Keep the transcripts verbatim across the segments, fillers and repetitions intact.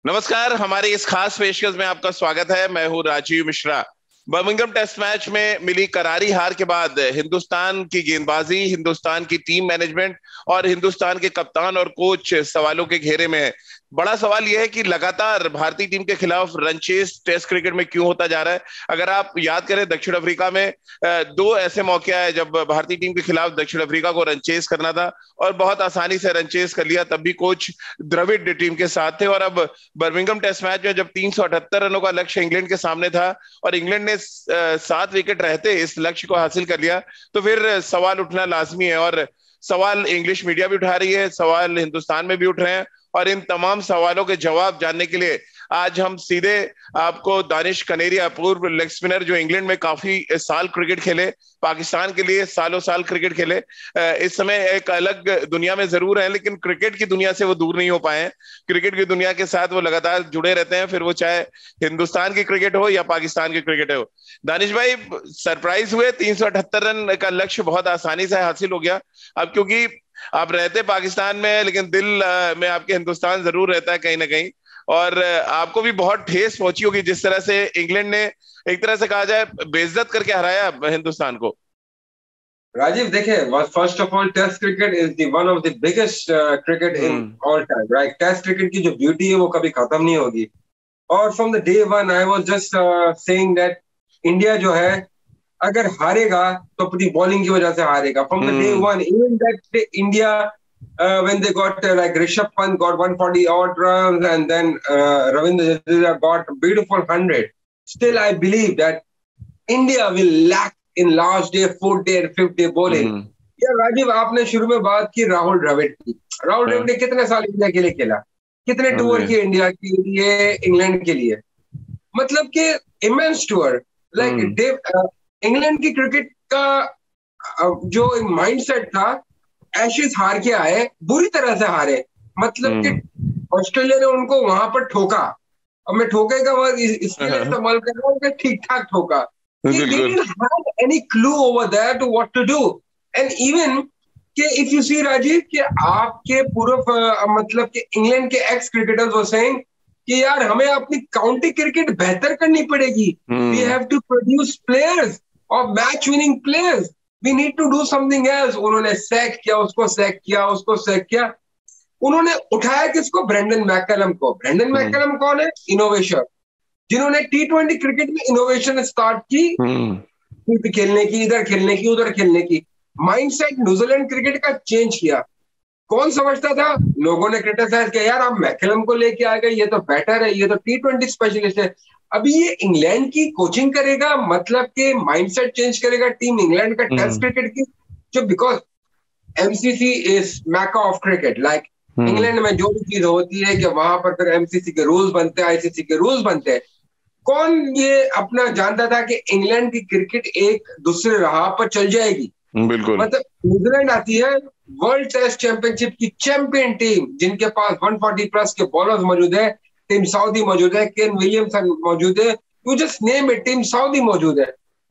नमस्कार, हमारी इस खास पेशकश में आपका स्वागत है। मैं हूं Rajeev Mishra. Birmingham test match में मिली करारी हार के बाद हिंदुस्तान की गेंदबाजी, हिंदुस्तान की टीम मैनेजमेंट और हिंदुस्तान के कप्तान और कोच सवालों के घेरे में है। बड़ा सवाल यह है कि लगातार भारतीय टीम के खिलाफ रन चेस टेस्ट क्रिकेट में क्यों होता जा रहा है। अगर आप याद करें, दक्षिण अफ्रीका में दो ऐसे मौके आए जब भारतीय टीम के खिलाफ दक्षिण अफ्रीका को रन चेस करना था और बहुत आसानी से रन चेस कर लिया। तब भी कोच द्रविड़ टीम के साथ थे। और अब बर्मिंघम टेस्ट मैच में जब तीन सौ अठहत्तर रनों का लक्ष्य इंग्लैंड के सामने था और इंग्लैंड ने सात विकेट रहते इस लक्ष्य को हासिल कर लिया, तो फिर सवाल उठना लाजमी है। और सवाल इंग्लिश मीडिया भी उठा रही है, सवाल हिंदुस्तान में भी उठ रहे हैं। और इन तमाम सवालों के जवाब जानने के लिए आज हम सीधे आपको दानिश कनेरिया, पूर्व लेग स्पिनर जो इंग्लैंड में काफी साल क्रिकेट खेले, पाकिस्तान के लिए सालों साल क्रिकेट खेले, इस समय एक अलग दुनिया में जरूर है लेकिन क्रिकेट की दुनिया से वो दूर नहीं हो पाए हैं। क्रिकेट की दुनिया के साथ वो लगातार जुड़े रहते हैं, फिर वो चाहे हिंदुस्तान की क्रिकेट हो या पाकिस्तान की क्रिकेट हो। दानिश भाई, सरप्राइज हुए? तीन सौ अठहत्तर रन का लक्ष्य बहुत आसानी से हासिल हो गया। अब क्योंकि आप रहते पाकिस्तान में लेकिन दिल में आपके हिंदुस्तान जरूर रहता है कहीं ना कहीं, और आपको भी बहुत ठेस पहुंची होगी जिस तरह से इंग्लैंड ने एक तरह से कहा जाए बेइज्जत करके हराया हिंदुस्तान को। राजीव, देखिए, first of all test cricket is the one of the biggest cricket in all time, right? Test cricket की जो ब्यूटी है वो कभी खत्म नहीं होगी। और from the day one I was just saying that India जो है अगर हारेगा तो अपनी बॉलिंग की वजह से हारेगा। From the day one, even that India Uh, when they got uh, like Rishabh Pant got one forty odd runs and then uh, Ravindra Jadeja got a beautiful one hundred, still I believe that India will lack in last day, fourth day and fifth day bowling. mm. Yeah, Rajiv, आपने शुरू में बात की राहुल द्रविड़ की। राहुल द्रविड़ ने कितने साल India के लिए खेला, कितने टूर किए इंडिया के लिए, इंग्लैंड के लिए, मतलब कि इमेंस टूर। लाइक इंग्लैंड की क्रिकेट का uh, जो माइंडसेट था, एशेज हार के आए, बुरी तरह से हारे, मतलब कि ऑस्ट्रेलिया ने उनको वहां पर ठोका। अब मैं ठोके का वर्ड इसके लिए इस्तेमाल कर रहा हूँ कि ठीक ठाक ठोका। They didn't have any clue over there to what to do. And even कि if you see राजीव कि आपके पूर्व मतलब कि इंग्लैंड के एक्स क्रिकेटर्स वो saying कि यार हमें अपनी काउंटी क्रिकेट बेहतर करनी पड़ेगी। We have to produce players or match winning players. We need to do something else. उन्होंने सैक किया, उसको सैक किया, उसको सैक किया। उन्होंने उठाया किसको? ब्रेंडन मैकलम को। ब्रेंडन मैकलम कौन है? इनोवेशन, जिन्होंने टी ट्वेंटी क्रिकेट में इनोवेशन स्टार्ट की, खेलने की, इधर खेलने की, उधर खेलने की। माइंडसेट न्यूजीलैंड क्रिकेट का चेंज किया। कौन समझता था? लोगों ने क्रिटिसाइज किया, यार आप मैकलम को लेके आ गए, ये तो बेटर है, ये तो टी ट्वेंटी स्पेशलिस्ट है। अभी ये इंग्लैंड की कोचिंग करेगा, मतलब कि माइंडसेट चेंज करेगा टीम इंग्लैंड का टेस्ट क्रिकेट की, जो because MCC is Mecca of cricket. Like England में जो भी चीज होती है कि वहां पर फिर एमसीसी के रूल्स बनते हैं, आईसीसी के रूल्स बनते हैं। कौन ये अपना जानता था कि इंग्लैंड की क्रिकेट एक दूसरे राह पर चल जाएगी? बिल्कुल। मतलब न्यूजीलैंड आती है वर्ल्ड टेस्ट चैंपियनशिप की चैंपियन टीम, जिनके पास एक सौ चालीस प्लस के बॉलर्स मौजूद है, टीम साउदी मौजूद है, केन विलियमसन मौजूद है, you just name it, Tim Southee मौजूद है।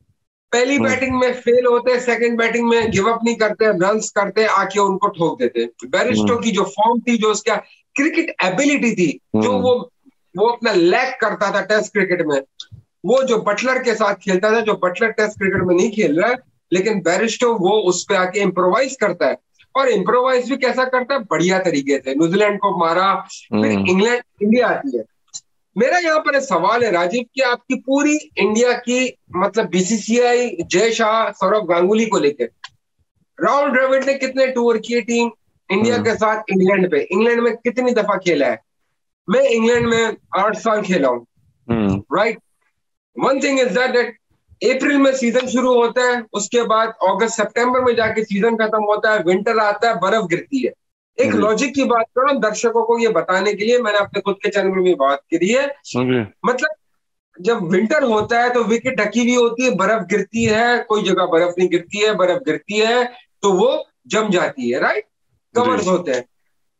पहली बैटिंग में फेल होते हैं, सेकंड बैटिंग में गिव अप नहीं करते, रन्स करते, आके उनको ठोक देते। बैरिस्टो की जो फॉर्म थी, जो उसका क्रिकेट एबिलिटी थी, जो वो वो अपना लैक करता था टेस्ट क्रिकेट में, वो जो बटलर के साथ खेलता था, जो बटलर टेस्ट क्रिकेट में नहीं खेल रहा है, लेकिन बैरिस्टो वो उस पर आके इम्प्रोवाइज करता है। और इम्प्रोवाइज भी कैसा करता है? बढ़िया तरीके से। न्यूजीलैंड को मारा, फिर इंग्लैंड इंडिया आती है। मेरा यहाँ पर एक सवाल है राजीव कि आपकी पूरी इंडिया की मतलब बीसीसीआई, जय शाह, सौरव गांगुली को लेकर, राहुल द्रविड़ ने कितने टूर किए टीम इंडिया के साथ इंग्लैंड पे? इंग्लैंड में कितनी दफा खेला है? मैं इंग्लैंड में आठ साल खेला हूँ, right? One thing is that April में सीजन शुरू होता है, उसके बाद अगस्त सितंबर में जाके सीजन खत्म होता है, विंटर आता है, बर्फ गिरती है। एक लॉजिक की बात करो दर्शकों को ये बताने के लिए, मैंने अपने खुद के चैनल में भी बात करी है। मतलब जब विंटर होता है तो विकेट ढकी हुई होती है, बर्फ गिरती है, कोई जगह बर्फ नहीं गिरती है, बर्फ गिरती है तो वो जम जाती है, राइट? कवर्स होते हैं।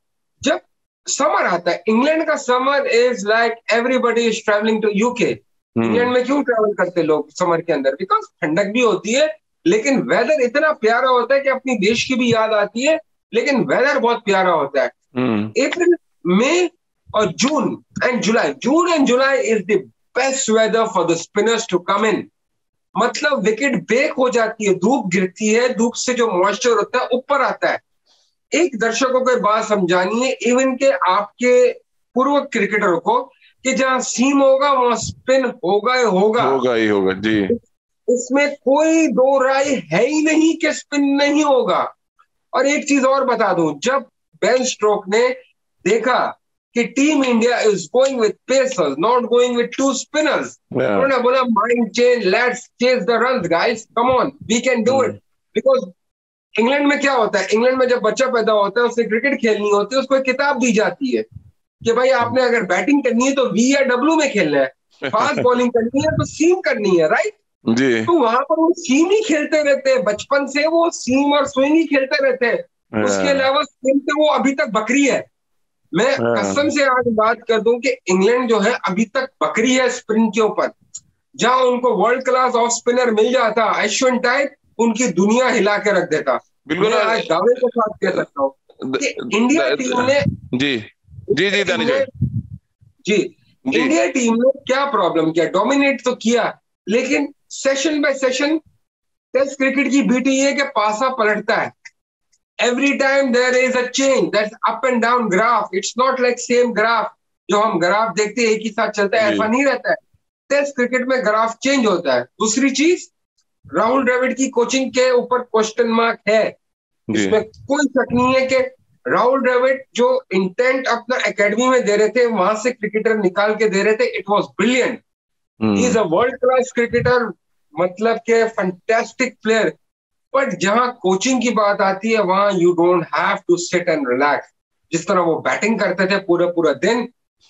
जब समर आता है, इंग्लैंड का summer is like everybody is travelling to UK. England में क्यों ट्रैवल करते लोग समर के अंदर? बिकॉज ठंडक भी होती है, लेकिन वेदर इतना प्यारा होता है कि अपनी देश की भी याद आती है, लेकिन वेदर बहुत प्यारा होता है। अप्रैल, मई और June and July, June and July is the best weather for the spinners to come in. मतलब विकेट बेक हो जाती है, धूप गिरती है, धूप से जो मॉइस्चर होता है ऊपर आता है। एक दर्शकों को बात समझानी है, इवन के आपके पूर्व क्रिकेटरों को, कि जहां सीम होगा वहां स्पिन होगा ही होगा, होगा ही होगा जी। इसमें कोई दो राय है ही नहीं कि स्पिन नहीं होगा। और एक चीज और बता दूं, जब बेन स्ट्रोक ने देखा कि team India is going with pacers, not going with two spinners, उन्होंने बोला mind change, let's chase the runs guys, come on, we can do it. Because England में क्या होता है, इंग्लैंड में जब बच्चा पैदा होता है, उसे क्रिकेट खेलनी होती है, उसको एक किताब दी जाती है कि भाई आपने अगर बैटिंग करनी है तो वी या डब्ल्यू में खेलना है, फास्ट बॉलिंग करनी है तो सीम करनी है, राइट जी। तो वहां पर वो सीम ही खेलते रहते हैं, बचपन से वो सीम और स्विंग ही खेलते रहते हैं। उसके अलावा स्पिन पे वो अभी तक बकरी है। मैं कसम से आज बात कर दूं कि इंग्लैंड जो है अभी तक बकरी है स्पिन के ऊपर। जहां उनको वर्ल्ड क्लास ऑफ स्पिनर मिल जाता, अश्विन टाइप, उनकी दुनिया हिला के रख देता। बिल्कुल, मैं आज दावे के साथ कह सकता हूँ कि इंडिया टीम ने जी जी जी दानिश भाई जी, जी इंडिया टीम ने क्या प्रॉब्लम किया, डोमिनेट तो किया, लेकिन session by session test cricket की ब्यूटी ये कि पासा पलटता है। Every time there is a change, that's up and down graph, it's not like same graph जो हम ग्राफ देखते हैं एक ही साथ चलता है, ऐसा नहीं रहता है। टेस्ट क्रिकेट में ग्राफ चेंज होता है। दूसरी चीज, राहुल द्रविड़ की कोचिंग के ऊपर क्वेश्चन मार्क है, इसमें कोई शक नहीं है कि राहुल द्रविड़ जो इंटेंट अपना एकेडमी में दे रहे थे, वहां से क्रिकेटर निकाल के दे रहे थे, it was brilliant. He is a world class cricketer, मतलब के फैंटास्टिक प्लेयर। बट जहां कोचिंग की बात आती है वहां you don't have to sit and relax. जिस तरह वो बैटिंग करते थे पूरा पूरा दिन,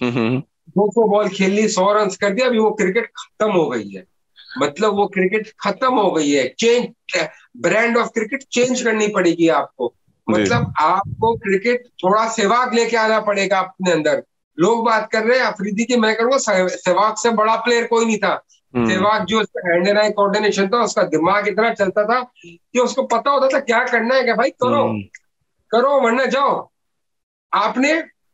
दो सौ बॉल खेल ली, सौ रन कर दिया, अभी वो क्रिकेट खत्म हो गई है। मतलब वो क्रिकेट खत्म हो गई है। Change, brand of cricket change करनी पड़ेगी आपको। मतलब आपको क्रिकेट थोड़ा सहवाग लेके आना पड़ेगा अपने अंदर। लोग बात कर रहे हैं अफरीदी की, मैं कहूँगा सहवाग से बड़ा प्लेयर कोई नहीं था। सहवाग जो उसका हैंड एंड आई कोऑर्डिनेशन था, उसका दिमाग इतना चलता था कि उसको पता होता था क्या करना है, कि भाई करो करो वरना जाओ। आपने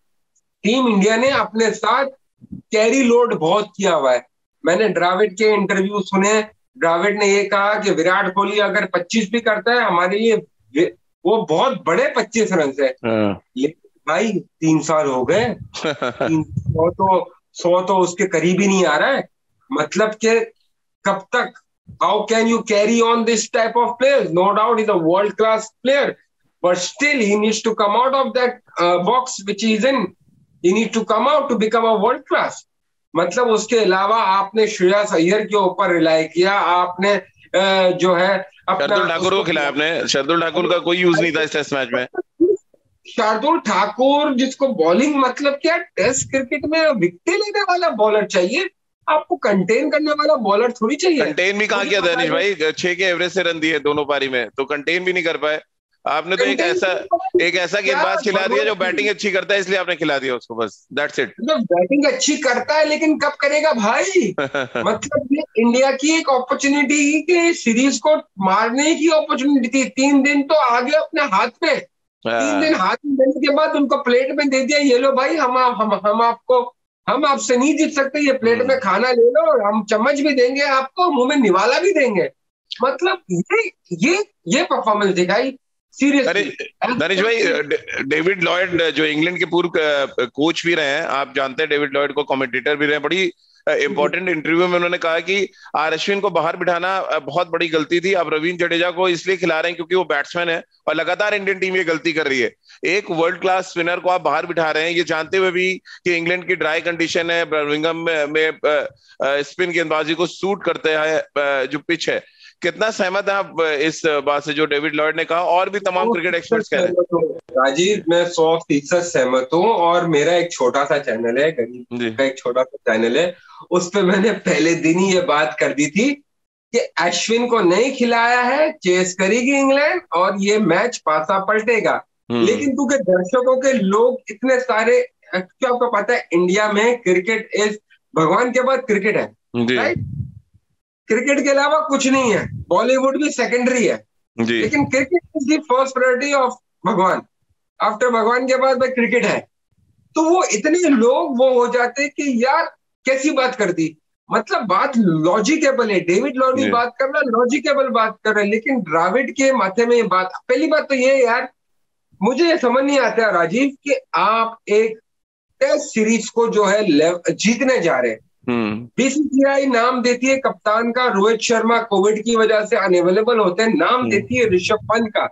टीम इंडिया ने अपने साथ कैरी लोड बहुत किया हुआ है। मैंने द्रविड़ के इंटरव्यू सुने, द्रविड़ ने ये कहा कि विराट कोहली अगर पच्चीस भी करता है हमारे लिए वो बहुत बड़े पच्चीस रन है। लेकिन भाई तीन साल हो गए, तीन सौ तो सौ तो उसके करीब ही नहीं आ रहा है। मतलब के कब तक, how can you carry on this type of player? No doubt is a world class player, but still he needs to come out of that box which is in. He need to come out to become a world class. मतलब उसके अलावा आपने श्रेयस अय्यर के ऊपर rely किया, आपने uh, जो है शार्दुल ठाकुर को खिलाया आपने। शार्दुल ठाकुर का कोई यूज नहीं था इस टेस्ट मैच में। शार्दुल ठाकुर जिसको बॉलिंग, मतलब क्या टेस्ट क्रिकेट में विकेट लेने वाला बॉलर चाहिए, आपको कंटेन करने वाला बॉलर थोड़ी चाहिए। कंटेन भी कहाँ किया दानिश भाई, छह के एवरेज से रन दिए दोनों पारी में, तो कंटेन भी नहीं कर पाए। आपने तो एक ऐसा एक ऐसा गेंदबाज खिला दिया जो बैटिंग अच्छी करता है, इसलिए आपने खिला दिया उसको, बस दैट्स इट। बैटिंग अच्छी करता है लेकिन कब करेगा भाई? मतलब ये इंडिया की एक अपॉर्चुनिटी की, सीरीज को मारने की अपॉर्चुनिटी थी। तीन दिन तो आ गए अपने हाथ में, तीन दिन हाथ में देने के बाद उनको प्लेट में दे दिया, ये लो भाई हम हम हम आपको हम आपसे नहीं जीत सकते, ये प्लेट में खाना ले लो और हम चम्मच भी देंगे आपको, मुंह में निवाला भी देंगे। मतलब ये ये ये परफॉर्मेंस दिखाई सीरियसली। दानिश भाई, डेविड लॉयड जो इंग्लैंड के पूर्व कोच भी रहे हैं, आप जानते हैं डेविड लॉयड को, कमेंटेटर भी रहे हैं, बड़ी इंपॉर्टेंट इंटरव्यू में उन्होंने कहा कि आर अश्विन को बाहर बिठाना बहुत बड़ी गलती थी। अब रवींद्र जडेजा को इसलिए खिला रहे हैं क्योंकि वो बैट्समैन है और लगातार इंडियन टीम ये गलती कर रही है। एक वर्ल्ड क्लास स्पिनर को आप बाहर बिठा रहे हैं, ये जानते हुए भी कि इंग्लैंड की ड्राई कंडीशन है, बर्मिंघम में, में स्पिन गेंदबाजी को सूट करते हैं जो पिच है। कितना सहमत है आप इस बात से जो डेविड लॉयड ने कहा और भी तमाम क्रिकेट एक्सपर्ट्स कह रहे हैं? राजीव, मैं सौ फीसद सहमत हूँ। और मेरा एक छोटा सा चैनल है, गरीब का एक छोटा सा चैनल है, उस पर मैंने पहले दिन ही ये बात कर दी थी कि अश्विन को नहीं खिलाया है, चेस करेगी इंग्लैंड और ये मैच पासा पलटेगा। लेकिन क्योंकि दर्शकों के लोग इतने सारे, क्या आपको पता है इंडिया में क्रिकेट इज, भगवान के बाद क्रिकेट है, राइट? क्रिकेट के अलावा कुछ नहीं है, बॉलीवुड भी सेकेंडरी है, लेकिन cricket is the first priority of Bhagwan. After भगवान के बाद भाई क्रिकेट है। तो वो इतने लोग वो हो जाते हैं कि यार कैसी बात कर दी, मतलब बात लॉजिकेबल है, डेविड लॉर्डी बात कर रहा है, लॉजिकेबल बात कर रहा है, लेकिन द्राविड के माथे में ये बात, पहली बात तो ये यार मुझे ये समझ नहीं आता राजीव कि आप एक टेस्ट सीरीज को जो है जीतने जा रहे हैं, बीसीसीआई नाम देती है कप्तान का रोहित शर्मा कोविड की वजह से अनअवेलेबल होते हैं, नाम देती है ऋषभ पंत का,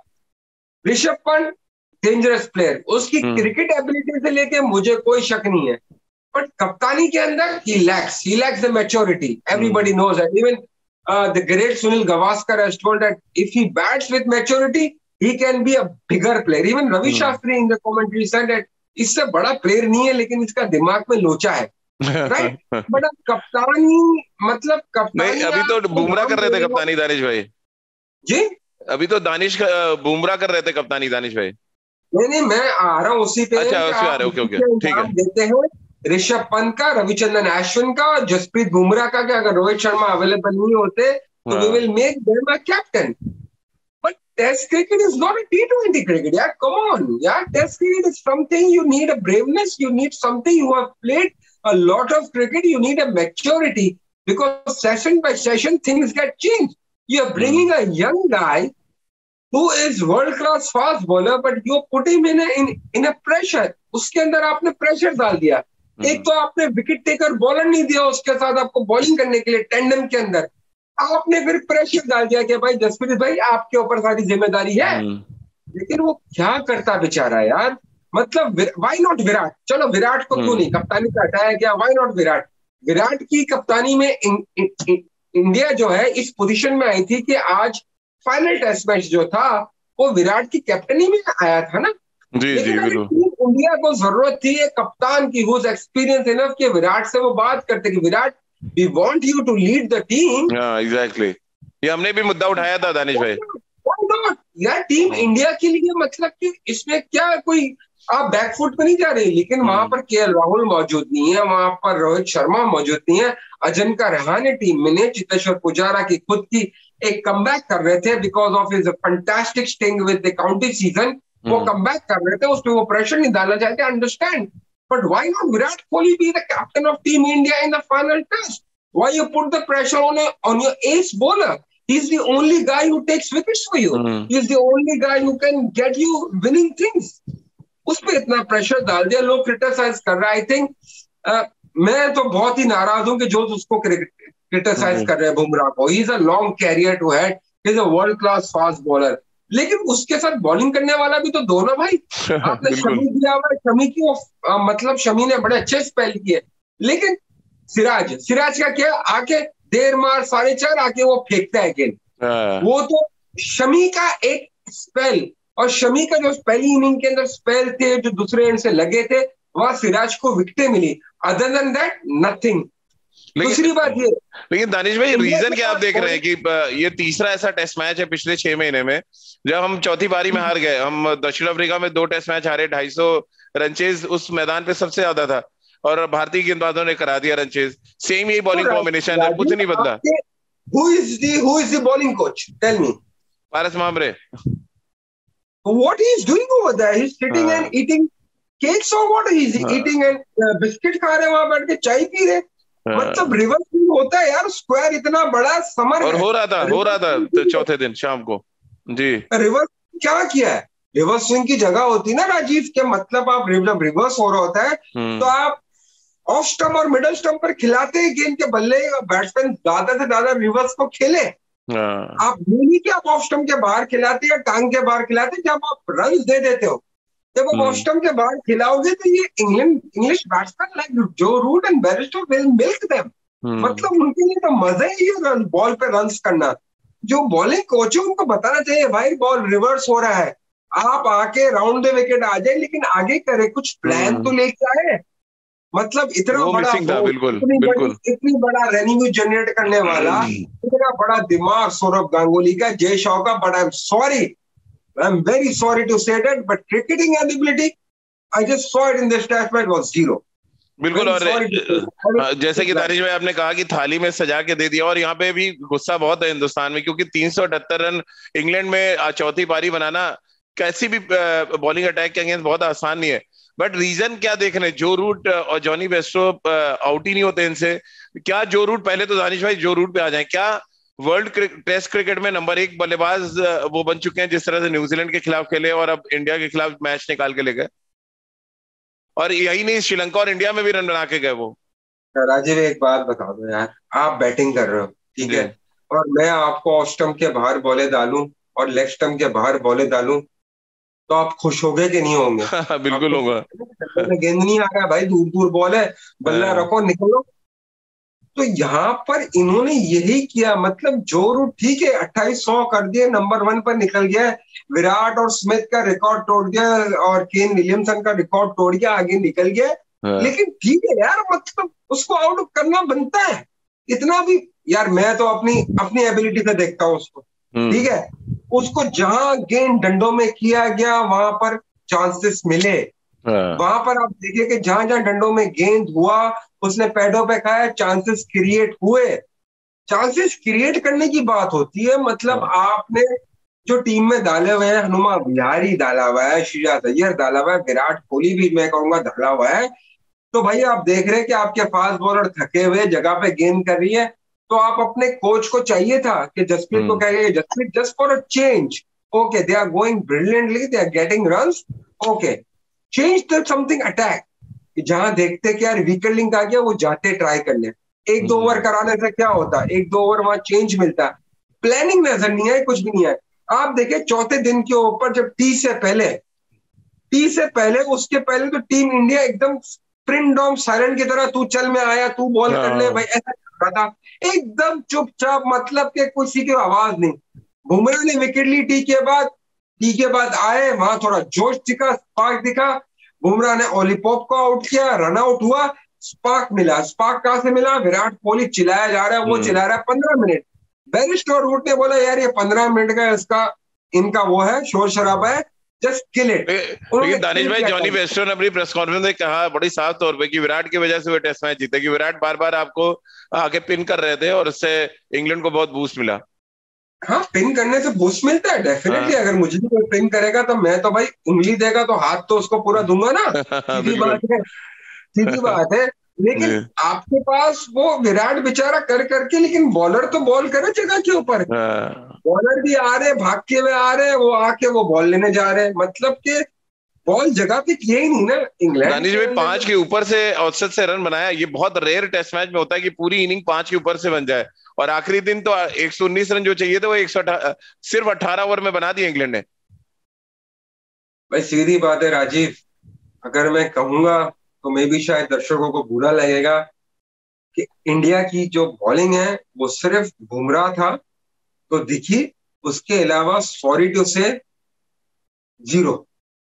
ऋषभ पंत डेंजरस प्लेयर, उसकी क्रिकेट एबिलिटी से लेके मुझे कोई शक नहीं है, बट कप्तानी के अंदर he lacks he lacks the maturity, everybody knows that, even uh, the great Sunil Gavaskar has told that if he bats with maturity he can be a bigger player, even Ravi Shastri in the commentary said that इससे बड़ा player नहीं है लेकिन इसका दिमाग में लोचा है, राइट, बट अब कप्तानी मतलब कप्तानी नहीं, अभी तो बुमराह कर रहे थे कप्तानी दानिश भाई जी, अभी तो दानिश बुमराह कर रहे थे कप्तानी दानिश भाई। नहीं नहीं मैं आ रहा हूँ उसी पे, अच्छा उसी आ रहे, ओके ओके ठीक है, देते हैं ऋषभ पंत का, रविचंद्रन अश्विन का, जसप्रीत बुमराह का, कि अगर रोहित शर्मा अवेलेबल नहीं होते तो we will make them a captain, but test cricket is not a T twenty cricket यार, कम ऑन यार, test cricket is something you need a braveness, you need something, you have played a lot of cricket, you need a maturity because session by session things get changed. You are bringing a young guy who is world class fast bowler, but you put him in a in, in a pressure. उसके अंदर आपने pressure डाल दिया, एक तो आपने wicket taker bowler नहीं दिया, उसके साथ आपको बॉलिंग करने के लिए टेंडम के अंदर आपने फिर प्रेशर डाल दिया कि भाई जसप्रीत भाई आपके ऊपर सारी जिम्मेदारी है, लेकिन वो क्या करता बेचारा यार, मतलब व्हाई नॉट विराट, चलो विराट को क्यों नहीं कप्तानी का हटाया गया, व्हाई नॉट विराट, विराट की कप्तानी में इन, इन, इन, इंडिया जो है इस पोजीशन में आई थी कि आज फाइनल टेस्ट मैच जो था वो विराट की कैप्टनी में आया था ना, जी, लेकिन जी, इंडिया को जरूरत थी एक कप्तान की हुज एक्सपीरियंस इनफ कि विराट से वो बात करते कि Virat we want you to lead the team. हाँ एग्जैक्टली, ये हमने भी मुद्दा उठाया था दानिश भाई, यार टीम इंडिया के लिए मतलब कि इसमें क्या कोई आप बैकफुट पे नहीं जा रहे, लेकिन वहां पर केएल राहुल मौजूद नहीं है, वहां पर रोहित शर्मा मौजूद नहीं है, अजिंक्य रहाणे टीम में ने, चेतेश्वर पुजारा की खुद की एक कमबैक कर रहे थे because of his fantastic stint with the county season, वो कमबैक कर रहे थे, उसमें वो प्रेशर नहीं डालना चाहते, understand, but why not Virat Kohli be the captain of team India in the final test, why you put the pressure on on your ace bowler, he is the only guy who takes wickets for you, mm. he is the only guy who can get you winning things, उस पर इतना pressure डाल दिया, लोग criticise कर रहे हैं, I think uh, मैं तो बहुत ही नाराज हूं कि जो उसको क्रिटिसाइज mm. कर रहे हैं बुमराह को, he is a long career to had, he is a world class fast bowler, लेकिन उसके साथ बॉलिंग करने वाला भी तो दो ना भाई, आपने शमी दिया हुआ, शमी की वो uh, मतलब शमी ने बड़े अच्छे स्पेल किए, लेकिन सिराज सिराज का क्या, आके देर मार साढ़े चार आके वो फेंकता है गेंद, वो तो शमी का एक स्पेल, और शमी का जो पहली इनिंग के अंदर स्पेल थे जो दूसरे एंड से लगे थे वहां सिराज को विकेटें मिली, अदर देन दैट नथिंग। दूसरी बात ये, लेकिन दानिश भाई रीजन क्या आप देख रहे हैं कि ये तीसरा ऐसा टेस्ट मैच है पिछले छह महीने में जब हम चौथी पारी में हार गए, हम दक्षिण अफ्रीका में दो टेस्ट मैच हारे, ढाई सौ रन चेज उस मैदान पे सबसे ज्यादा था और भारतीय गेंदबाजों ने करा दिया रन चेज, सेम यही बॉलिंग कॉम्बिनेशन है, कुछ नहीं बदला। Who is the who is the bowling coach? Tell me. Paras मामरे. What he is doing over there? He's sitting uh, and eating cakes or what? He's uh, eating and uh, biscuit खा रहे वहां बैठ के चाय P रहे. uh, मतलब reverse swing होता है यार, स्क्वायर इतना बड़ा समर और हो रहा था हो रहा था तो चौथे दिन शाम को जी रिवर्स क्या किया है, रिवर्स स्विंग की जगह होती ना राजीव के, मतलब आप रिवर्स हो रहा होता है तो आप ऑफ स्टंप और मिडल स्टंप पर खिलाते हैं गेंद के बल्ले, बैट्समैन ज्यादा से ज्यादा रिवर्स को खेले, आप ये नहीं कि आप ऑफ स्टंप के बाहर खिलाते या टांग के बाहर खिलाते, जब आप रन दे देते हो जब आप ऑफ स्टंप के बाहर खिलाओगे तो ये England English batsman like Joe Root and Bairstow will milk them, मतलब उनके लिए तो मजा ही है बॉल पे रन करना। जो बॉलिंग कोच है उनको बताना चाहिए भाई बॉल रिवर्स हो रहा है, आप आके राउंड द विकेट आ जाए, लेकिन आगे करे कुछ प्लान तो लेके आए, मतलब इतना बड़ा था, बिल्कुल, इतनी बिल्कुल। बड़ी इतनी बड़ा रेवेन्यू जनरेट करने वाला इतना बड़ा दिमाग सौरभ गांगुली का, जय शाह का, but I am sorry, I am very sorry to say that, but cricketing ability I just saw it in this test match was zero. बिल्कुल, और जैसे कि दानिश भाई आपने कहा कि थाली में सजा के दे दिया, और यहाँ पे भी गुस्सा बहुत है हिंदुस्तान में, क्योंकि तीन सौ अठहत्तर रन इंग्लैंड में चौथी पारी बनाना कैसी भी बॉलिंग अटैक के अगेंस्ट बहुत आसान नहीं है। बट रीजन क्या देख रहे हैं? जो रूट और जॉनी वेस्ट्रो आउट ही नहीं होते इनसे। क्या जो रूट, पहले तो दानिश भाई जो रूट पे आ जाए, क्या वर्ल्ड टेस्ट क्रिकेट में नंबर एक बल्लेबाज वो बन चुके हैं जिस तरह से न्यूजीलैंड के खिलाफ खेले और अब इंडिया के खिलाफ मैच निकाल के ले गए? और यही नहीं, श्रीलंका और इंडिया में भी रन बना के गए वो। राजीव एक बात बता दो यार, आप बैटिंग कर रहे हो ठीक है, और मैं आपको ऑफ स्टंप के बाहर बॉले डालूं और लेग स्टंप के बाहर बॉले डालूं, तो आप खुश होगे कि नहीं होंगे? बिल्कुल होगा। गेंद नहीं आ रहा है भाई, दूर दूर बॉल है, बल्ला रखो निकलो। तो यहाँ पर इन्होंने यही किया, मतलब जो रूट ठीक है अट्ठाईस सौ कर दिए, नंबर वन पर निकल गया, विराट और स्मिथ का रिकॉर्ड तोड़ दिया और केन विलियमसन का रिकॉर्ड तोड़ गया, आगे निकल गया। लेकिन ठीक है यार, मतलब उसको आउट करना बनता है इतना भी यार। मैं तो अपनी अपनी एबिलिटी से देखता हूँ उसको, ठीक है, उसको जहां गेंद डंडों में किया गया वहां पर चांसेस मिले, वहां पर आप देखिए कि जहां जहां डंडों में गेंद हुआ उसने पैडों पे खाया, चांसेस क्रिएट हुए। चांसेस क्रिएट करने की बात होती है, मतलब आपने जो टीम में डाले हुए हैं, हनुमा विहारी डाला हुआ है, श्रेयस अय्यर डाला हुआ है, विराट कोहली भी मैं कहूंगा डाला हुआ है, तो भाई आप देख रहे हैं कि आपके फास्ट बॉलर थके हुए जगह पे गेंद कर रही है, तो आप अपने कोच को चाहिए था कि जसप्रीत को कहिए, Jasprit just for a change, okay they are going brilliantly, they are getting runs, okay change the something attack. जहां देखते कि यार वीकर लिंक आ गया, वो जाते ट्राई कर ले, एक दो ओवर कराने से क्या होता, एक दो ओवर वहां चेंज मिलता। प्लानिंग नजर नहीं है, कुछ भी नहीं है। आप देखिए चौथे दिन के ऊपर जब टी से पहले टी से पहले उसके पहले तो टीम इंडिया एकदम प्रिंट डॉम साइलेंट की तरह, तू चल में आया, तू बॉल कर ले भाई, ऐसा कर रहा था एकदम चुपचाप, मतलब के किसी की आवाज नहीं। बुमराह ने विकेट ली टी के बाद, टी के बाद आए वहां थोड़ा जोश दिखा, स्पार्क दिखा, बुमराह ने ओलीपॉप को आउट किया, रन आउट हुआ, स्पार्क मिला। स्पार्क कहां से मिला? विराट कोहली चिल्लाया जा रहा है, वो चिल्ला रहा है पंद्रह मिनट। बैरिस्टर रूट ने बोला यार ये पंद्रह मिनट का इसका इनका वो है, शोर शराबा है, जस्ट किल इट। लेकिन दानिश भाई, जॉनी वेस्ट्रो ने अपनी प्रेस कॉन्फ्रेंस में कहा बड़ी साफ तौर पे कि विराट की वजह से वो टेस्ट मैच जीते, कि विराट बार बार आपको आके पिन कर रहे थे और उससे इंग्लैंड को बहुत बूस्ट मिला। हाँ, पिन करने से बूस्ट मिलता है डेफिनेटली। हाँ। अगर मुझे भी कोई पिन करेगा तो मैं तो भाई उंगली देगा तो हाथ तो उसको पूरा दूंगा ना, सीधी बात है, सीधी बात है। लेकिन आपके पास वो विराट बेचारा कर करके, लेकिन बॉलर तो बॉल करे जगह के ऊपर, बॉलर भी आ रहे भाग के हुए आ रहे, वो आके वो बॉल लेने जा रहे, मतलब कि बॉल जगह पे किए ही नहीं ना इंग्लैंड। दानिश भाई पांच के ऊपर से औसत से रन बनाया, ये बहुत रेयर टेस्ट मैच में होता है कि पूरी इनिंग पांच के ऊपर से बन जाए, और आखिरी दिन तो एक सौ उन्नीस रन जो चाहिए थे वो एक सौ सिर्फ अठारह ओवर में बना दिए इंग्लैंड ने। भाई सीधी बात है राजीव, अगर मैं कहूंगा तो मे भी शायद दर्शकों को बुरा लगेगा कि इंडिया की जो बॉलिंग है वो सिर्फ बुमराह था तो दिखी, उसके अलावा सॉरी टू से जीरो।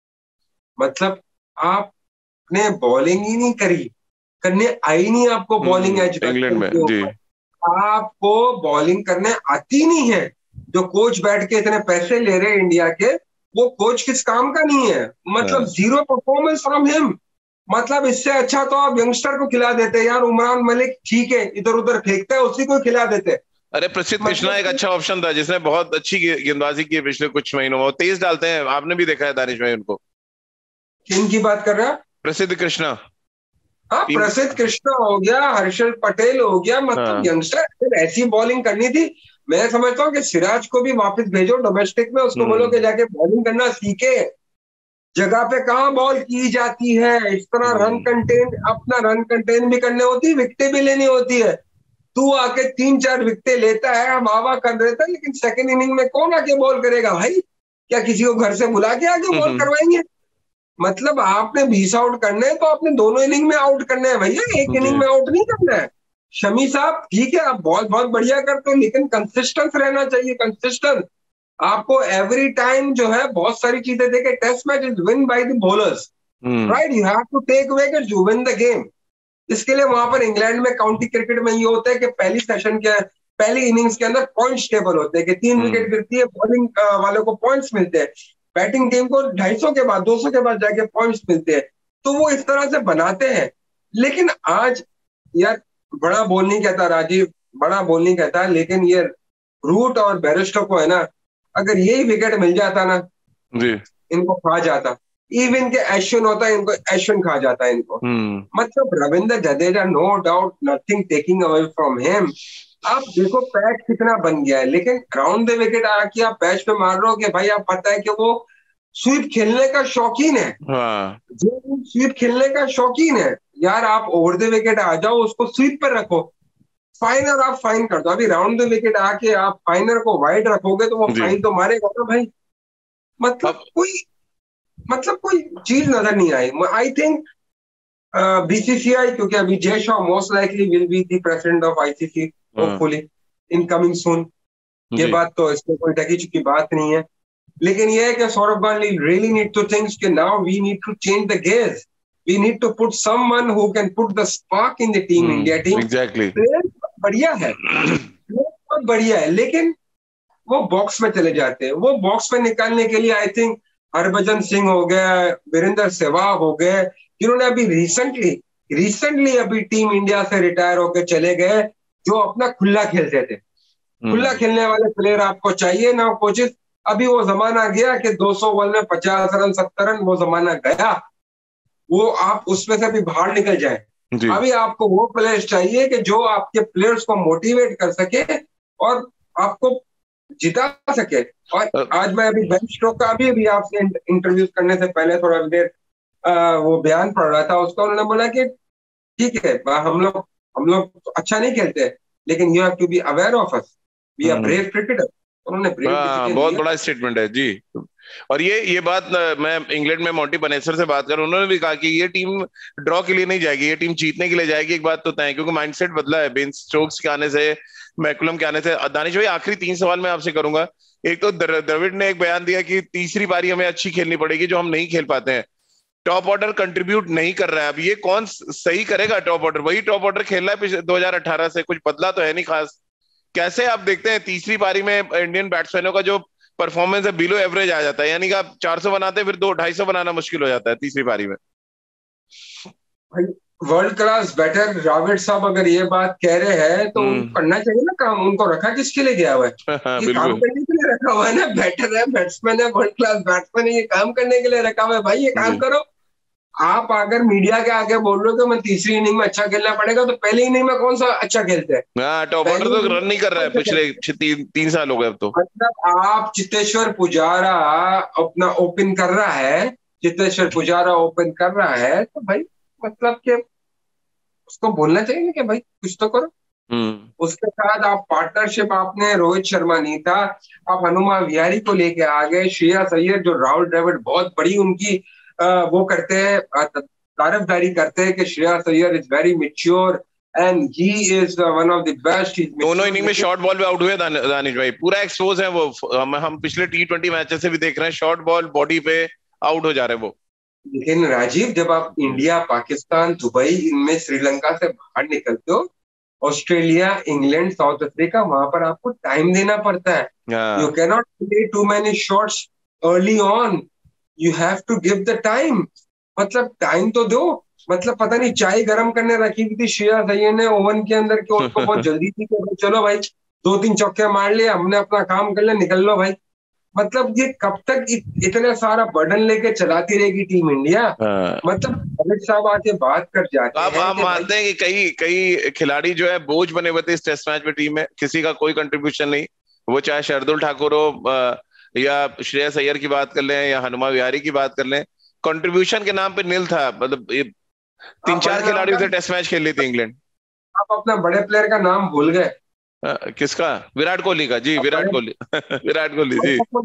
मतलब आपने बॉलिंग ही नहीं करी, करने आई नहीं आपको बॉलिंग एज इंग्लैंड में जी। आपको बॉलिंग करने आती नहीं है। जो कोच बैठ के इतने पैसे ले रहे हैं इंडिया के, वो कोच किस काम का नहीं है, मतलब जीरो परफॉर्मेंस फ्रॉम हिम। मतलब इससे अच्छा तो आप यंगस्टर को खिला देते यार, उमरान मलिक ठीक है इधर उधर फेंकता है, उसी को खिला देते। अरे प्रसिद्ध कृष्णा एक अच्छा ऑप्शन था जिसने बहुत अच्छी गेंदबाजी की पिछले कुछ महीनों में, तेज डालते हैं, आपने भी देखा है दानिश भाई उनको। किन की बात कर रहा है? प्रसिद्ध कृष्णा। हाँ, प्रसिद्ध कृष्णा हो गया, हर्षल पटेल हो गया, मतलब हाँ। यंगस्टर ऐसी बॉलिंग करनी थी। मैं समझता हूँ कि सिराज को भी वापस भेजो डोमेस्टिक में, उसको बोलो कि जाके बॉलिंग करना सीखे, जगह पे कहाँ बॉल की जाती है, इस तरह रन कंटेन, अपना रन कंटेन भी करने होती है, विकेटें भी लेनी होती है। तू आके तीन चार विकेटें लेता है, हम आवा कर देता है, लेकिन सेकंड इनिंग में कौन आके बॉल करेगा भाई? क्या किसी को घर से बुला के आके बॉल करवाएंगे? मतलब आपने बीस आउट करने हैं तो आपने दोनों इनिंग में आउट करने हैं भैया, एक इनिंग में आउट नहीं करना है। शमी साहब ठीक है, आप बॉल बहुत बढ़िया करते हो, लेकिन कंसिस्टेंस रहना चाहिए, कंसिस्टेंट। आपको एवरी टाइम जो है बहुत सारी चीजें देखे, test match is win by the bowlers, right? You have to take wickets to win the game. इसके लिए वहां पर इंग्लैंड में काउंटी क्रिकेट में ये होता है कि पहली सेशन के पहली इनिंग्स के अंदर पॉइंट्स टेबल होते हैं कि तीन विकेट गिरती है, बॉलिंग वालों को पॉइंट्स मिलते हैं, बैटिंग टीम को ढाई सौ के बाद दो सौ के बाद जाके पॉइंट्स मिलते हैं, तो वो इस तरह से बनाते हैं। लेकिन आज यार बड़ा बोल नहीं कहता राजीव, बड़ा बोल नहीं कहता, लेकिन ये रूट और बैरिस्टो को है ना, अगर यही विकेट मिल जाता ना जी, इनको खा जाता। इवन के एशन होता है इनको, एशन खा जाता है इनको। hmm. मतलब Ravindra Jadeja, no doubt, nothing taking away from him. आप देखो पैच कितना बन गया है, लेकिन ग्राउंड द विकेट आके आप पैच पे मार रहे हो कि भाई आप पता है कि वो स्वीप खेलने का शौकीन है, हाँ। जो स्वीप खेलने का शौकीन है यार, आप ओवर द विकेट आ जाओ, उसको स्वीप पर रखो, फाइनर आप फाइन कर दो। अभी राउंड द विकेट आके आप फाइनर को वाइड रखोगे तो वो फाइन तो मारेगा ना भाई। मतलब अब... कोई मतलब कोई चीज नजर नहीं आई। आई थिंक बीसीसीआई, क्योंकि अभी Jay Shah most likely will be the president of ICC hopefully incoming soon. ये बात तो इसमें कोई ढकी चुकी बात नहीं है, लेकिन ये है कि Saurabh Ganguly really need to think कि now we need to change the gears, we need to put someone who can put the spark in the team India team. Exactly, बढ़िया है, बहुत बढ़िया है, लेकिन वो बॉक्स में चले जाते हैं। वो बॉक्स में निकालने के लिए आई थिंक हरभजन सिंह हो गया, वीरेंद्र सहवाग हो गए, जिन्होंने अभी रिसेंटली रिसेंटली अभी टीम इंडिया से रिटायर होकर चले गए, जो अपना खुला खेलते थे। खुला खेलने वाले प्लेयर आपको चाहिए ना कोचेस। अभी वो जमाना गया कि दो सौ बॉल में पचास रन सत्तर रन, वो जमाना गया, वो आप उसमें से भी बाहर निकल जाए। अभी आपको वो प्लेयर्स चाहिए कि जो आपके प्लेयर्स को मोटिवेट कर सके और आपको जिता सके। और आज मैं अभी बेन स्टोक्स का अभी भी आपसे इंटरव्यू करने से पहले थोड़ा देर वो बयान पढ़ रहा था, उसका उन्होंने बोला कि ठीक है, हम लोग हम लोग अच्छा नहीं खेलते, लेकिन you have to be aware of us, we are brave cricketer. उन्होंने ब्रेव डिसीजन बहुत बड़ा स्टेटमेंट है जी। और ये ये बात मैं इंग्लैंड में मॉन्टी बनेसर से बात कर, उन्होंने भी कहा कि ये टीम ड्रॉ के लिए नहीं जाएगी, ये टीम जीतने के लिए जाएगी। एक बात तो तय है, क्योंकि माइंडसेट बदला है बेन स्टोक्स के आने से, मैकुलम के आने से। दानिश भाई, आखिरी तीन सवाल मैं आपसे करूंगा। एक तो द्रविड़ ने एक बयान दिया कि तीसरी पारी हमें अच्छी खेलनी पड़ेगी, जो हम नहीं खेल पाते हैं। टॉप ऑर्डर कंट्रीब्यूट नहीं कर रहा है। अब ये कौन सही करेगा टॉप ऑर्डर? वही टॉप ऑर्डर खेल रहा है दो हजार अठारह से, कुछ बदला तो है नहीं खास। कैसे आप देखते हैं तीसरी पारी में इंडियन बैट्समैनों का जो परफॉर्मेंस है बिलो एवरेज आ जाता है, यानी कि आप चार सौ बनाते हैं फिर दो ढाई सौ बनाना मुश्किल हो जाता है तीसरी पारी में। वर्ल्ड क्लास बैटर द्रविड़ साहब अगर ये बात कह रहे हैं तो उनको करना चाहिए ना काम। उनको रखा किसके लिए गया हुआ है? ये काम करने के लिए रखा हुआ है ना। बैटर है, बैट्समैन है, वर्ल्ड क्लास बैट्समैन है, ये काम करने के लिए रखा हुआ है भाई। ये काम करो। आप अगर मीडिया के आगे बोल रहे हो कि मैं तीसरी इनिंग में अच्छा खेलना पड़ेगा, तो पहली इनिंग में कौन सा अच्छा खेलते हैं? टॉप ऑर्डर तो रन नहीं कर रहा है पिछले तीन, तीन साल हो गए अब तो। मतलब आप चेतेश्वर पुजारा अपना ओपन कर रहा है, चेतेश्वर पुजारा ओपन कर रहा है, तो भाई मतलब कि उसको बोलना चाहिए कि भाई कुछ तो करो। उसके साथ आप पार्टनरशिप, आपने रोहित शर्मा नहीं था, आप हनुमा विहारी को लेके आ गए, श्रेयस अय्यर जो राहुल द्रविड़ बहुत बड़ी उनकी आ, वो करते हैं, तारीफदारी करते हैं कि Shreyas Iyer is very mature and he is one of the best. दोनों इनिंग में शॉर्ट बॉल पे आउट हुए दानिश भाई, पूरा एक्सपोज है वो। हम, हम पिछले टी ट्वेंटी मैचेस से भी देख रहे हैं, शॉर्ट बॉल बॉडी पे आउट हो जा रहे हैं वो। लेकिन राजीव, जब आप इंडिया, पाकिस्तान, दुबई, इनमें श्रीलंका से बाहर निकलते हो, ऑस्ट्रेलिया, इंग्लैंड, साउथ अफ्रीका, वहां पर आपको टाइम देना पड़ता है। You can not play too many shots early on, you have to give the time. मतलब टाइम तो दो। मतलब पता नहीं चाय गर्म करने रखी थी श्रेयस अय्यर ने ओवन के अंदर, कि उसको बहुत जल्दी थी कि चलो भाई दो तीन चौके मार लिए, हमने अपना काम कर लिया, निकल लो भाई। मतलब ये कब तक इत, इतना सारा बर्डन लेके चलाती रहेगी टीम इंडिया? मतलब अमित साहब आके बात कर जाते हैं। आप मानते हैं कि कई कई खिलाड़ी जो है बोझ बने हुए थे इस टेस्ट मैच में टीम में, किसी का कोई कंट्रीब्यूशन नहीं, वो चाहे शार्दुल ठाकुर हो या श्रेयस अय्यर की बात कर लें या हनुमा विहारी की बात कर लें, कंट्रीब्यूशन के नाम पे नील था। मतलब ये तीन चार खिलाड़ियों से टेस्ट मैच खेल ली थी इंग्लैंड। आप अपना बड़े प्लेयर का नाम भूल गए। आ, किसका? विराट कोहली का जी, विराट कोहली विराट कोहली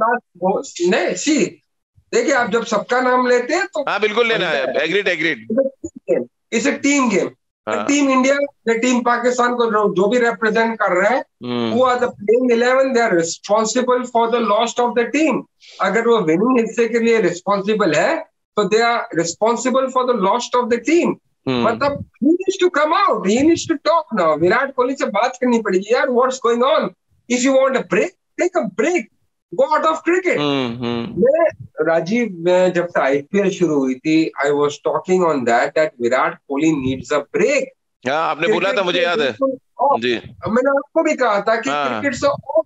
जी। नहीं सी, देखिए आप जब सबका नाम लेते हैं तो हाँ बिल्कुल लेना है, agreed agreed. It's a team game. Team India या टीम पाकिस्तान को जो भी रिप्रेजेंट कर रहा है, वो are the playing eleven, they are responsible for the loss of the team. अगर वो विनिंग हिस्से के लिए रिस्पॉन्सिबल है तो they are responsible for the loss of the team. मतलब he needs to come out, he needs to talk now। Virat Kohli से बात करनी पड़ेगी यार, what's going on? If you want a break, take a break, go out of cricket। मैं राजीव, मैं जब से आईपीएल शुरू हुई थी, I was talking on that that Virat Kohli needs a break। हाँ आपने बोला था, मुझे याद है जी। मैंने आपको भी कहा था कि क्रिकेट से ऑफ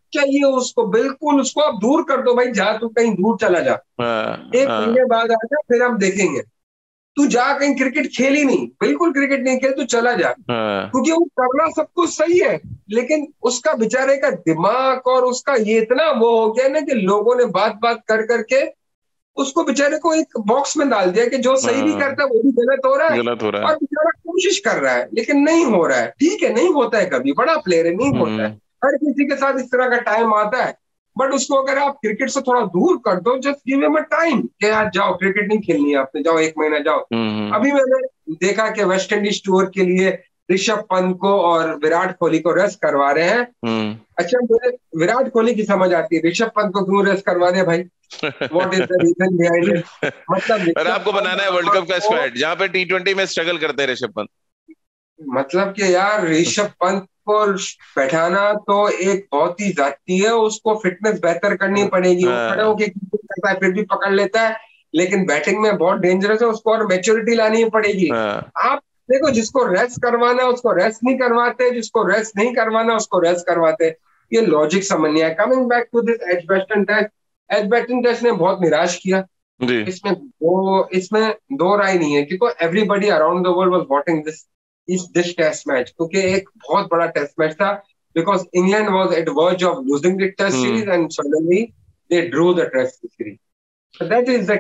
चाहिए उसको, बिल्कुल उसको आप दूर कर दो भाई, जा तू कहीं दूर चला जा, एक महीने बाद आ जा, फिर हम देखेंगे। तू जा कहीं क्रिकेट खेल ही नहीं, बिल्कुल क्रिकेट नहीं खेल, तू चला जा, क्योंकि वो करना सब कुछ सही है, लेकिन उसका बेचारे का दिमाग और उसका ये इतना वो हो गया ना कि लोगों ने बात बात कर करके उसको बेचारे को एक बॉक्स में डाल दिया कि जो सही भी करता है वो भी गलत हो रहा है, गलत हो रहा है, और बेचारा कोशिश कर रहा है लेकिन नहीं हो रहा है। ठीक है, नहीं होता है, कभी बड़ा प्लेयर है, नहीं होता है, हर किसी के साथ इस तरह का टाइम आता है, बट उसको अगर आप क्रिकेट से थोड़ा दूर कर दो, just give him a time कि यार जाओ, क्रिकेट नहीं खेलनी है आपने, जाओ एक महीना जाओ। अभी मैंने देखा कि वेस्ट इंडीज टूर के लिए ऋषभ पंत को और विराट कोहली को रेस्ट करवा रहे हैं। अच्छा, मुझे विराट कोहली की समझ आती है, ऋषभ पंत को क्यों रेस्ट करवा रहे हैं भाई? What is the reason behind it? मतलब और आपको बनाना है वर्ल्ड कप का स्क्वाड जहां पे टी ट्वेंटी में स्ट्रगल करते हैं ऋषभ पंत। मतलब कि यार ऋषभ पंत को बैठाना तो एक बहुत ही जाती है, उसको फिटनेस बेहतर करनी पड़ेगी, वो खड़े होकर करता है फिर भी पकड़ लेता है, लेकिन बैटिंग में बहुत डेंजरस है, उसको और मैच्योरिटी लानी पड़ेगी। आप देखो, जिसको रेस्ट करवाना है उसको रेस्ट नहीं करवाते, जिसको रेस्ट नहीं करवाना उसको रेस्ट करवाते, ये लॉजिक समझ नहीं आया। Coming back to this Edgbaston test, Edgbaston test ने बहुत निराश किया, इसमें दो इसमें दो राय नहीं है, क्योंकि everybody around the world was watching this इस दिस टेस्ट मैच, क्योंकि एक बहुत बड़ा टेस्ट मैच था, because England was at verge of losing the test series and suddenly they drew the test series, so that is the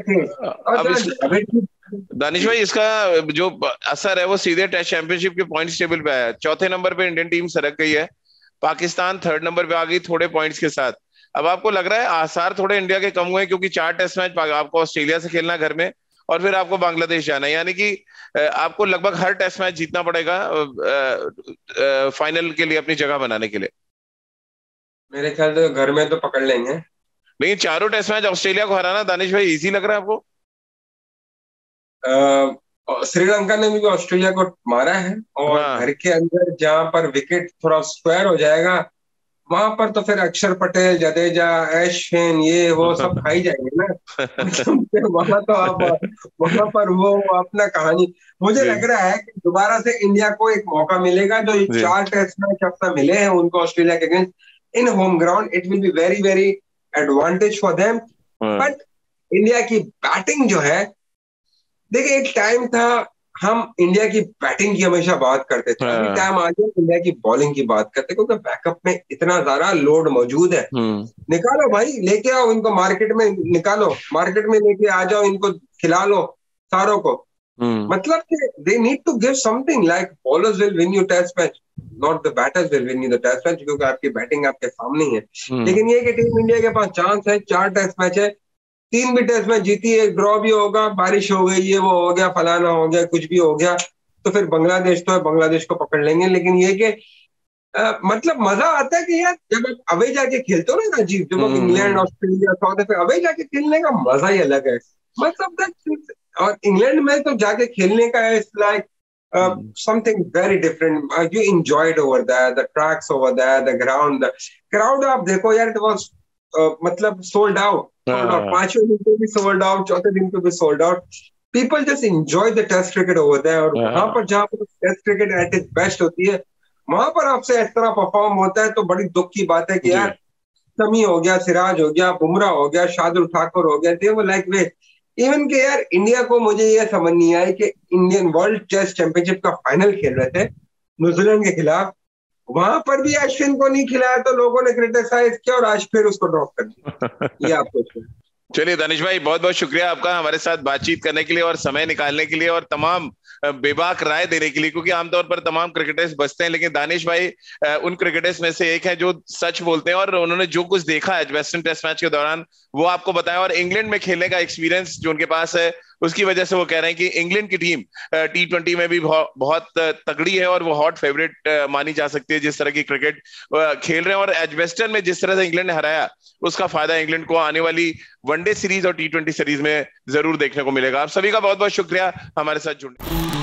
case. Danish भाई, इसका जो असर है वो सीधे टेस्ट चैंपियनशिप के पॉइंट्स टेबल पे आया। चौथे नंबर पे इंडियन टीम सरक गई है, पाकिस्तान थर्ड नंबर पे आ गई थोड़े पॉइंट्स के साथ। अब आपको लग रहा है आसार थोड़े इंडिया के कम हुए, क्योंकि चार टेस्ट मैच आपको ऑस्ट्रेलिया से खेलना घर में और फिर आपको बांग्लादेश जाना है, यानी कि आपको लगभग हर टेस्ट मैच जीतना पड़ेगा फाइनल के लिए अपनी जगह बनाने के लिए। मेरे ख्याल से घर में तो पकड़ लेंगे, लेकिन चारों टेस्ट मैच ऑस्ट्रेलिया को हराना दानिश भाई इजी लग रहा है आपको? श्रीलंका ने भी ऑस्ट्रेलिया को मारा है, और हाँ। घर के अंदर जहां पर विकेट थोड़ा स्क्वायर हो जाएगा वहां पर तो फिर अक्षर पटेल, जडेजा, एश्विन, ये वो सब खाई जाएंगे ना। वहां तो आप वहां पर वो अपना कहानी, मुझे लग रहा है कि दोबारा से इंडिया को एक मौका मिलेगा, जो चार टेस्ट मैच अपना मिले हैं उनको ऑस्ट्रेलिया के against in home ground, it will be very very advantage for them. But India की बैटिंग जो है, देखिए एक टाइम था हम इंडिया की बैटिंग की हमेशा बात करते थे, अभी टाइम आ गया इंडिया की बॉलिंग की बात करते, क्योंकि बैकअप में इतना ज्यादा लोड मौजूद है। निकालो भाई, लेके आओ इनको मार्केट में, निकालो मार्केट में लेके आ जाओ, इनको खिला लो सारों को। मतलब कि they need to give something, like bowlers will win you test match, not the batters will win you the test match, क्योंकि आपकी बैटिंग आपके सामने ही है। लेकिन ये कि टीम इंडिया के पास चांस है, चार टेस्ट मैच है, तीन भी टेस्ट में जीती, एक ड्रॉ भी होगा, बारिश हो गई, ये वो हो गया, फलाना हो गया, कुछ भी हो गया, तो फिर बांग्लादेश तो है, बांग्लादेश को पकड़ लेंगे। लेकिन ये कि मतलब मजा आता है कि यार जब आप अवे जाके खेलते हो ना राजीव, जब आप England, Australia, South Africa away जाके खेलने का मजा ही अलग है। मतलब और इंग्लैंड में तो जाके खेलने का it's like something very different, you enjoyed over there, the tracks over there, the ground, the crowd आप देखो यार, इट वाज मतलब सोल्ड आउट, पांचवें दिन पे भी सोल्ड आउट, चौथे दिन पे भी sold out. People just enjoy the test cricket over there, और वहां पर जहां पर test cricket at its best होती है, वहां पर आपसे इस तरह परफॉर्म होता है, तो बड़ी दुख की बात है कि यार शमी हो गया, सिराज हो गया, बुमराह हो गया, शार्दुल ठाकुर हो गया, दे वो लाइक वे इवन के यार इंडिया को, मुझे ये समझ नहीं आई कि इंडियन वर्ल्ड टेस्ट चैंपियनशिप का फाइनल खेल रहे थे न्यूजीलैंड के खिलाफ, वहां पर भी अश्विन को नहीं खिलाया, तो लोगों ने क्रिटिसाइज किया और आज फिर उसको ड्रॉप कर दिया। ये आपको चलिए दानिश भाई, बहुत बहुत शुक्रिया आपका हमारे साथ बातचीत करने के लिए और समय निकालने के लिए और तमाम बेबाक राय देने के लिए, क्योंकि आमतौर पर तमाम क्रिकेटर्स बचते हैं, लेकिन दानिश भाई उन क्रिकेटर्स में से एक है जो सच बोलते हैं, और उन्होंने जो कुछ देखा है वेस्टर्न टेस्ट मैच के दौरान वो आपको बताया, और इंग्लैंड में खेलने का एक्सपीरियंस जो उनके पास है उसकी वजह से वो कह रहे हैं कि इंग्लैंड की टीम टी ट्वेंटी में भी बहुत, बहुत तगड़ी है और वो हॉट फेवरेट मानी जा सकती है, जिस तरह की क्रिकेट खेल रहे हैं, और एजबेस्टन में जिस तरह से इंग्लैंड ने हराया उसका फायदा इंग्लैंड को आने वाली वनडे सीरीज और टी ट्वेंटी सीरीज में जरूर देखने को मिलेगा। आप सभी का बहुत बहुत शुक्रिया हमारे साथ जुड़ने।